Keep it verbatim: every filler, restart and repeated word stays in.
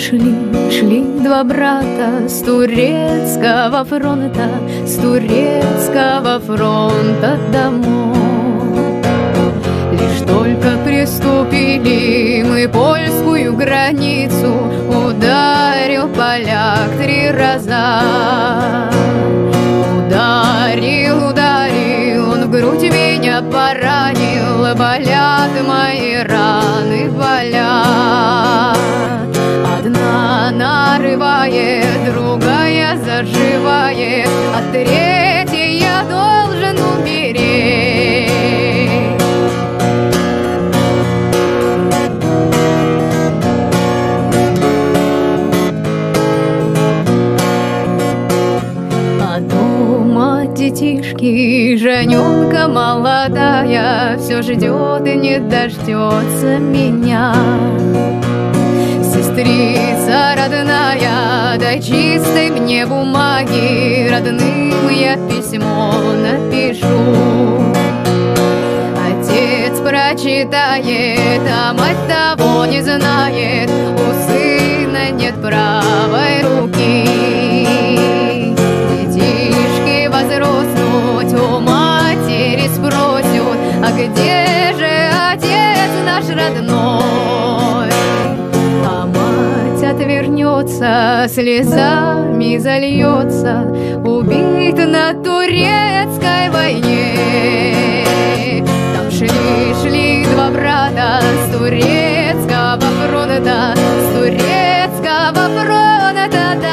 Шли, шли два брата с турецкого фронта, с турецкого фронта домой. Лишь только приступили мы польскую границу, ударил поляк три раза. Ударил, ударил, он в грудь меня поранил, болят мои раны, болят. Одна нарывает, другая заживает, а третья я должен умереть. А дома детишки, жененка молодая, все ждет и не дождется меня. Сестрица родная, дай чистой мне бумаги, родным я письмо напишу. Отец прочитает, а мать того не знает, у сына нет правой руки. Детишки возрастут, у матери спросят, а где же отец наш родной? Отвернется, слезами зальется, убит на турецкой войне. Там шли, шли два брата с турецкого фронта, с турецкого фронта.